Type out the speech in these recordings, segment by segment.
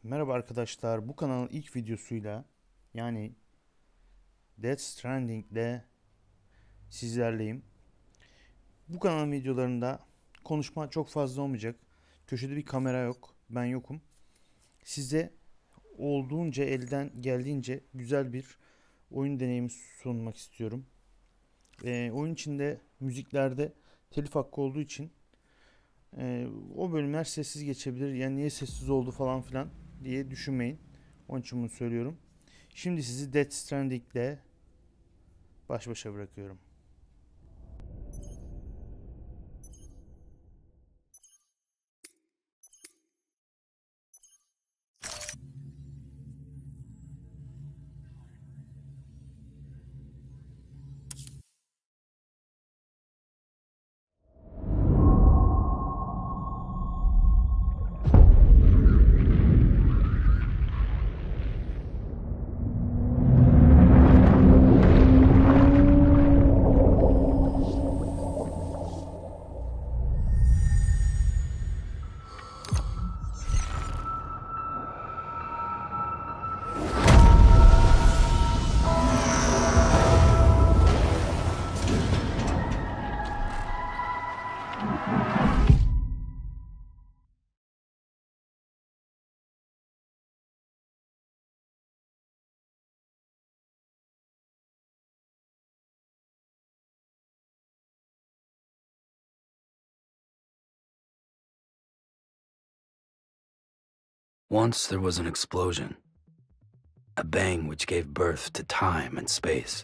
Merhaba arkadaşlar. Bu kanalın ilk videosuyla yani Death Stranding'de sizlerleyim. Bu kanalın videolarında konuşma çok fazla olmayacak. Köşede bir kamera yok. Ben yokum. Size olduğunca elden geldiğince güzel bir oyun deneyimi sunmak istiyorum. Oyun içinde müziklerde telif hakkı olduğu için o bölümler sessiz geçebilir. Yani niye sessiz oldu falan filan diye düşünmeyin. Onun için bunu söylüyorum. Şimdi sizi Death Stranding'le baş başa bırakıyorum. Once there was an explosion, a bang which gave birth to time and space.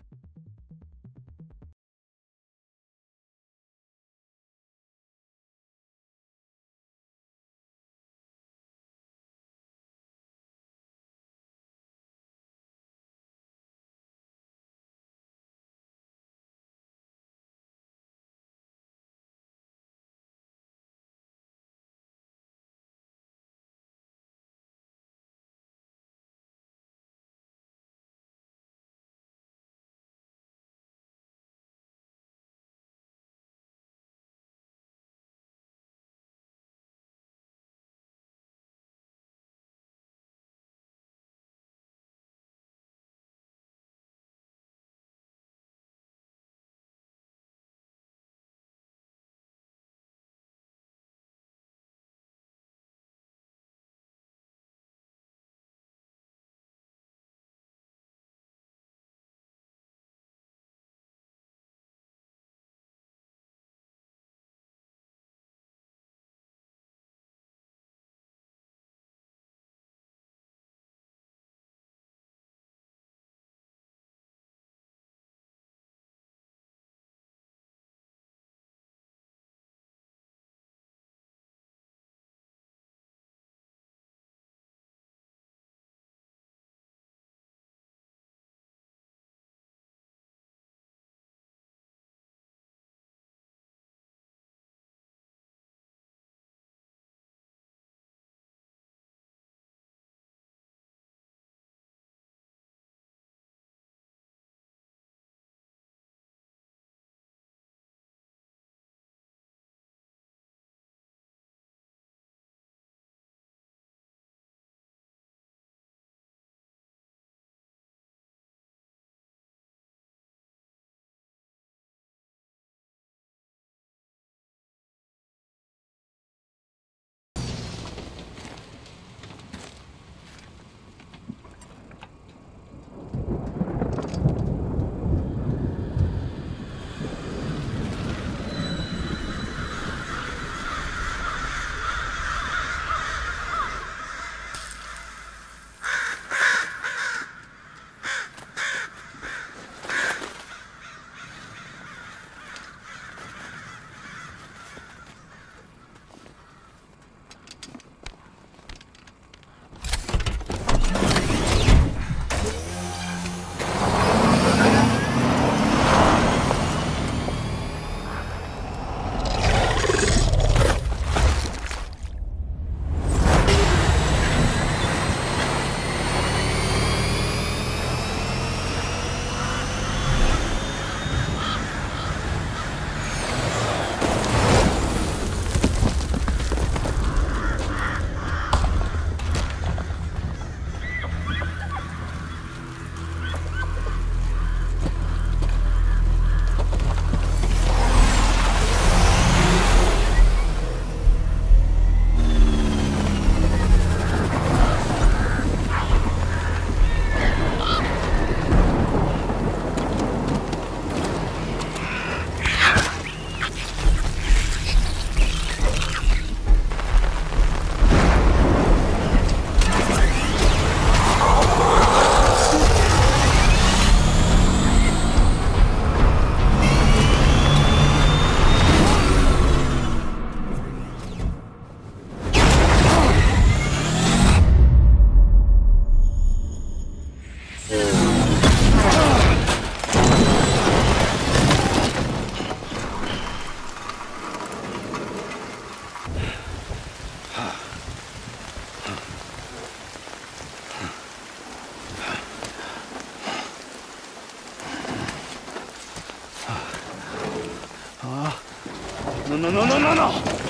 No.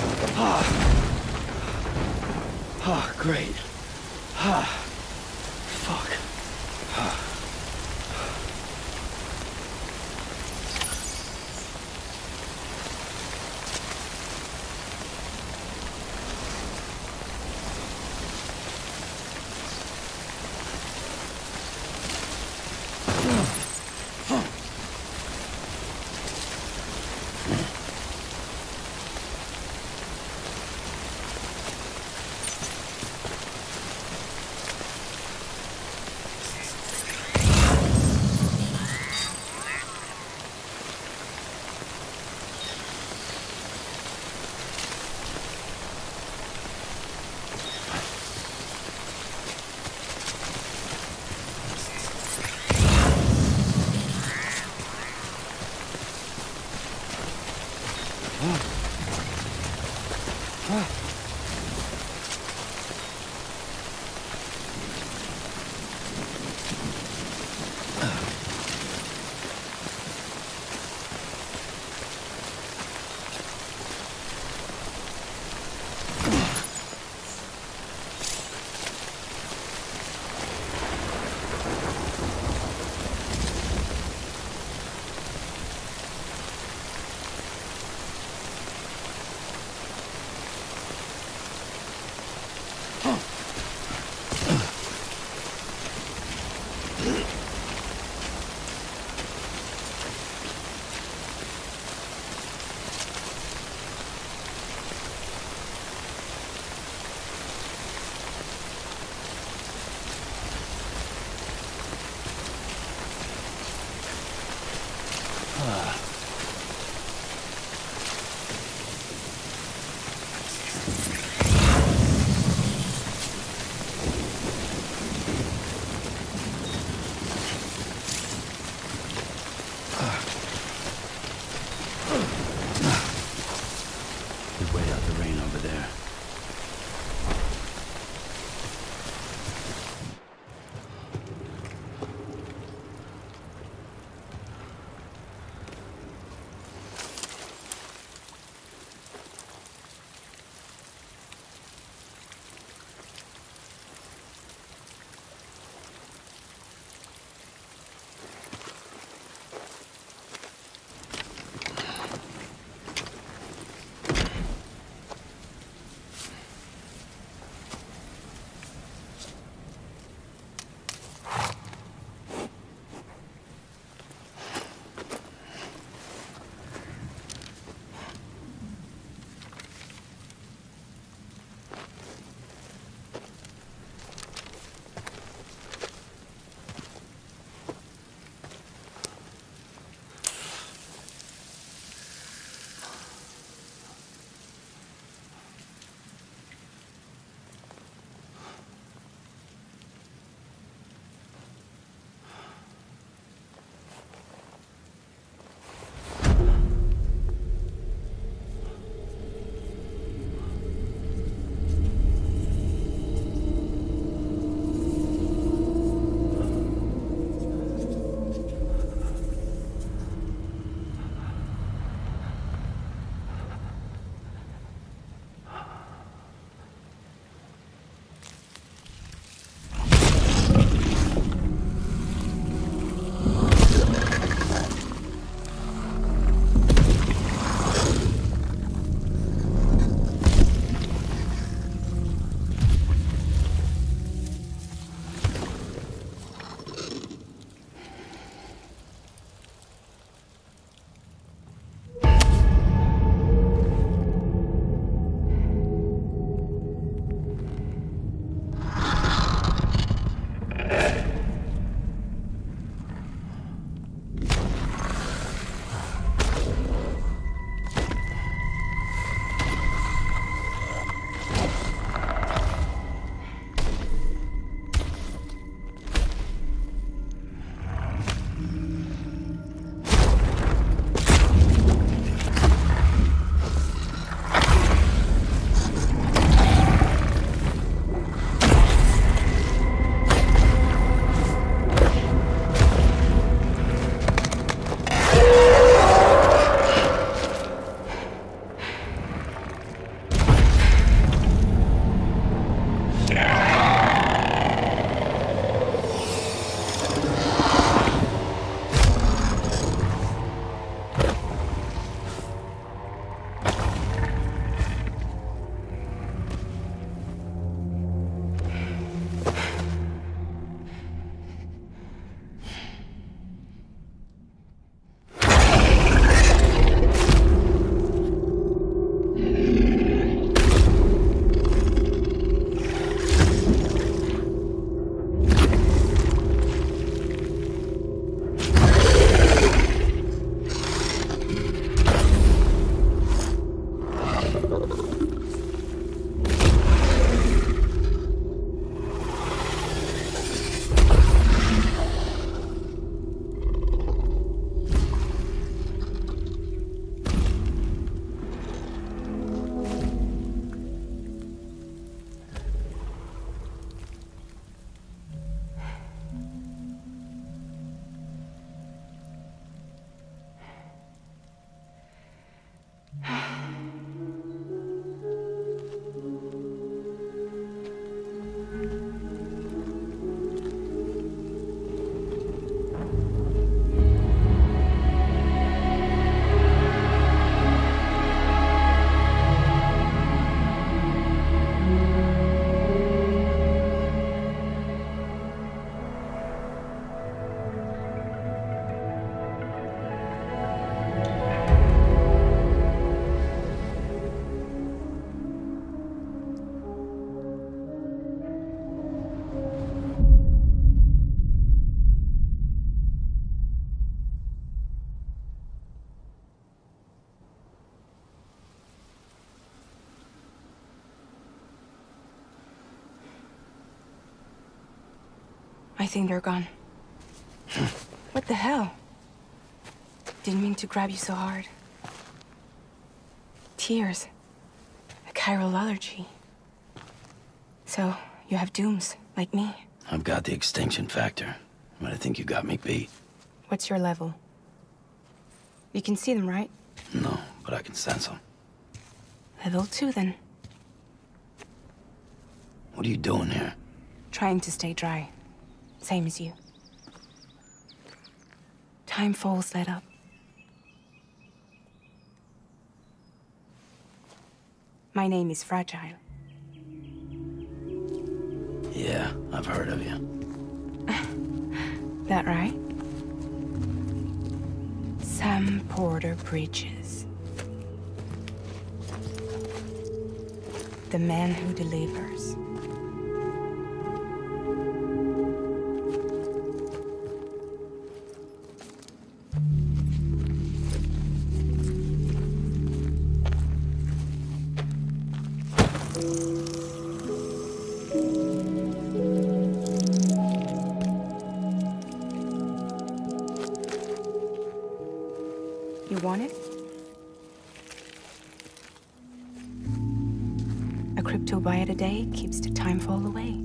Great. Fuck. I think they're gone. What the hell? Didn't mean to grab you so hard. Tears. A chiral allergy. So, you have dooms, like me. I've got the extinction factor, but I think you got me beat. What's your level? You can see them, right? No, but I can sense them. Level 2, then. What are you doing here? Trying to stay dry. Same as you. Timefall's let up. My name is Fragile. Yeah, I've heard of you. That right? Sam Porter Bridges. The man who delivers. You want it? A cryptobite a day keeps the timefall away.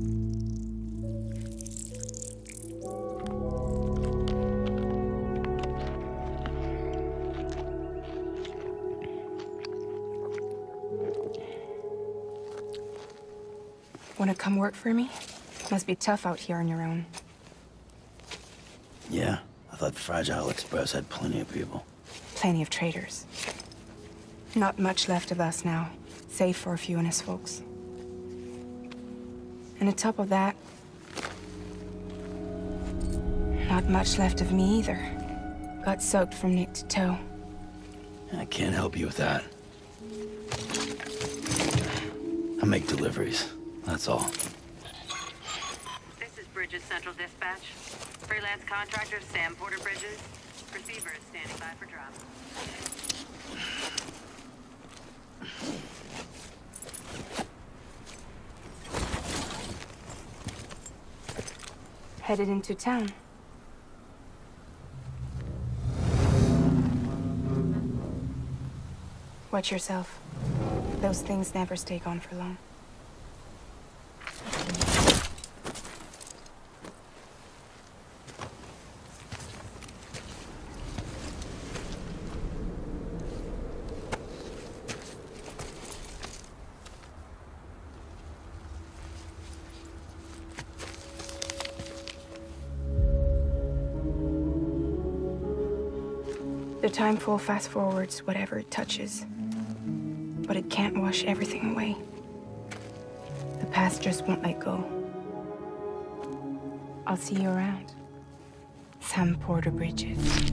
Wanna come work for me? Must be tough out here on your own. Yeah, I thought Fragile Express had plenty of people. Plenty of traitors. Not much left of us now, save for a few honest folks. And on top of that, not much left of me either. Got soaked from neck to toe. I can't help you with that. I make deliveries, that's all. This is Bridges Central Dispatch. Freelance contractor Sam Porter Bridges. Receiver is standing by for drop. Headed into town. Watch yourself. Those things never stay gone for long. The timefall fast forwards whatever it touches. But it can't wash everything away. The past just won't let go. I'll see you around. Sam Porter Bridges.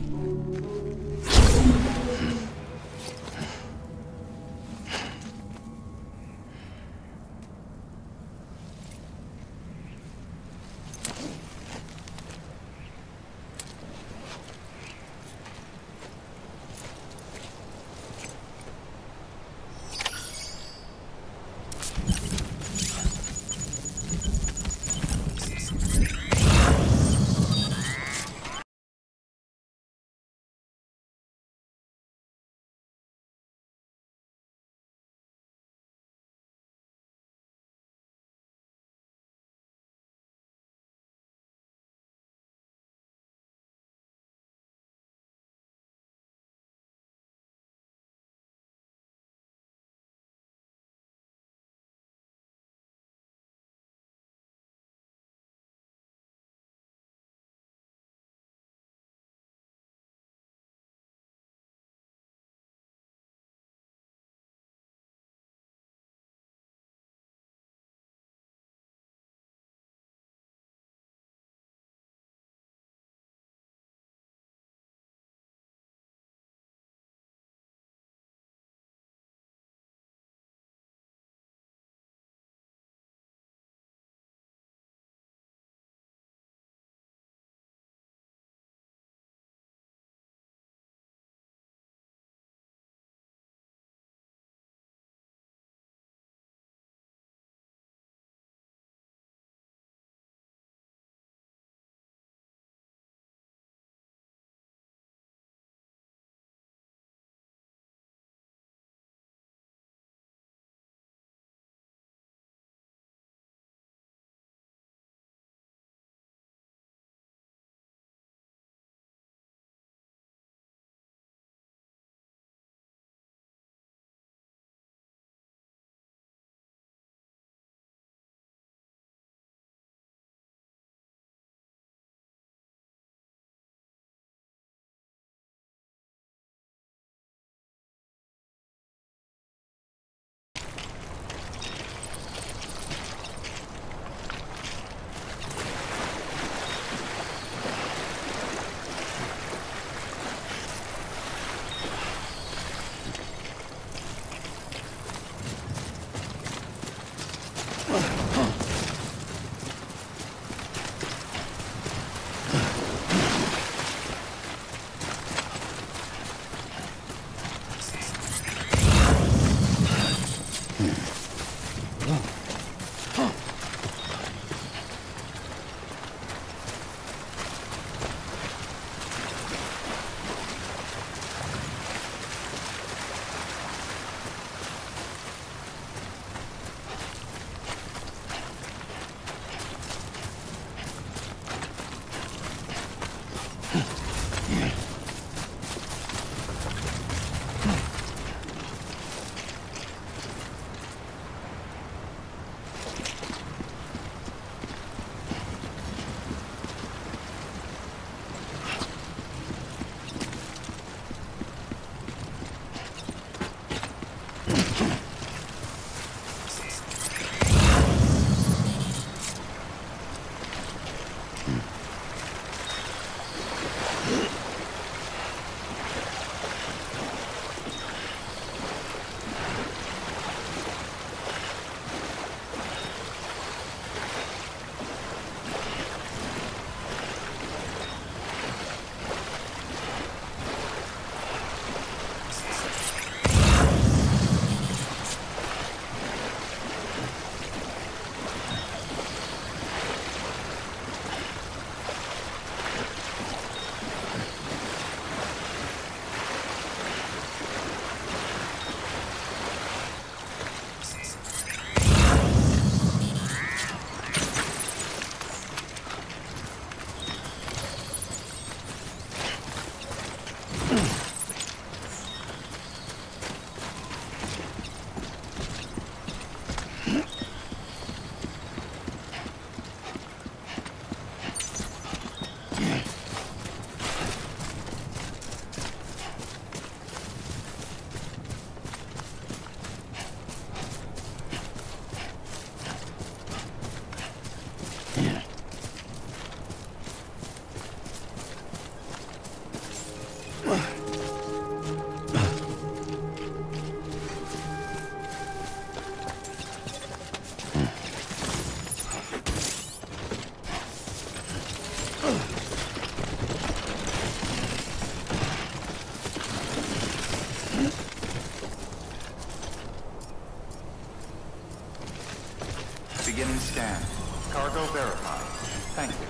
Beginning scan. Cargo verified. Thank you.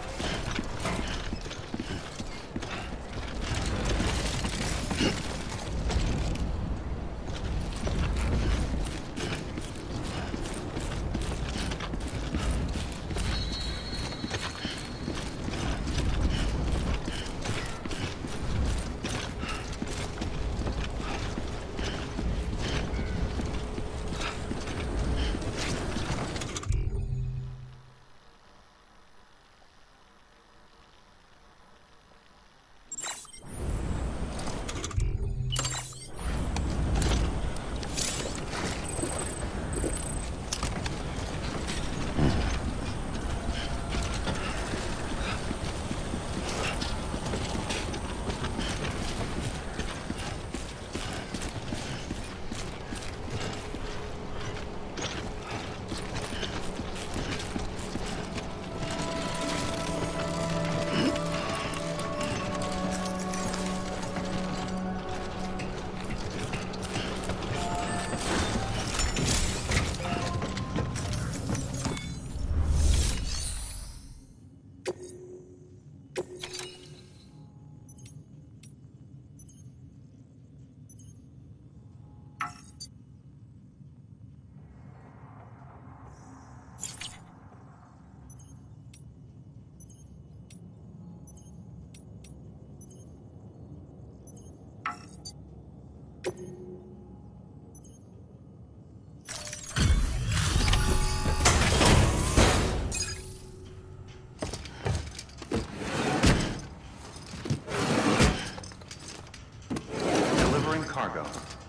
Cargo.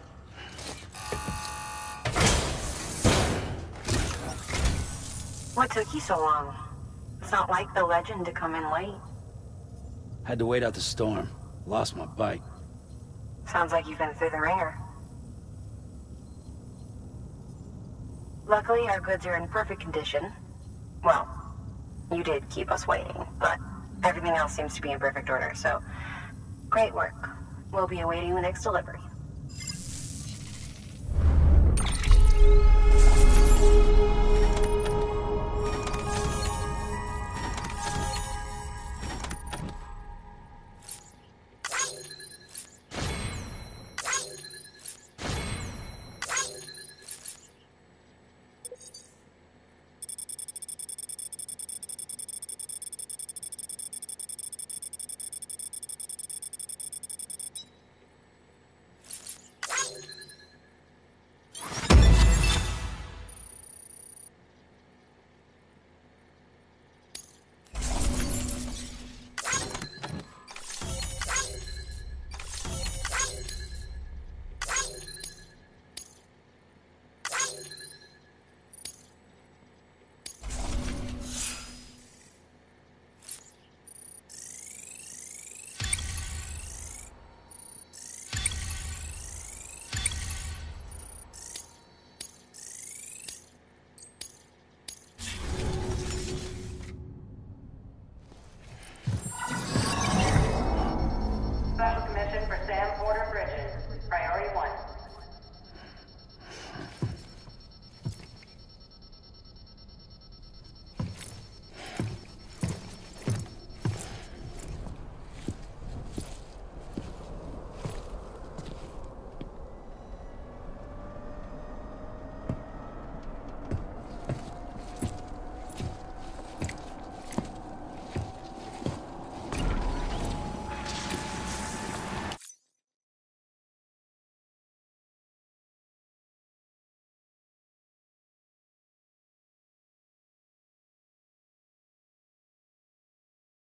What took you so long? It's not like the legend to come in late. Had to wait out the storm. Lost my bike. Sounds like you've been through the ringer. Luckily, our goods are in perfect condition. Well, you did keep us waiting, but everything else seems to be in perfect order, so great work. We'll be awaiting the next delivery.